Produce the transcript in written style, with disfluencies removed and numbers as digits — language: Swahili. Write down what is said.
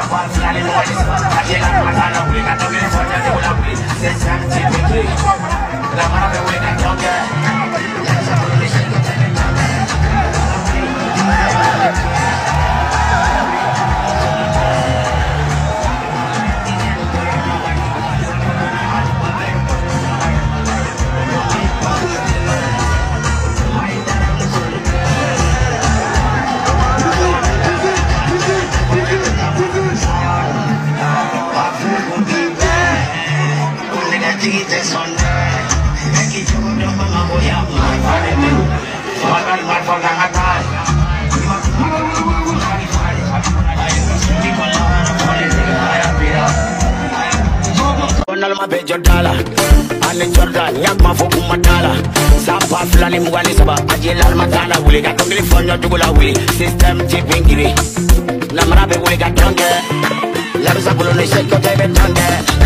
Ane Jordan, yak mafoku matala. Sapa fulani mugani saba, ajelar matala. Wuli ka tongili fonyo tugula wuli. System chipingiri. Namara be wuli ka tonge. Larusa bulu ni shake kote be tonge.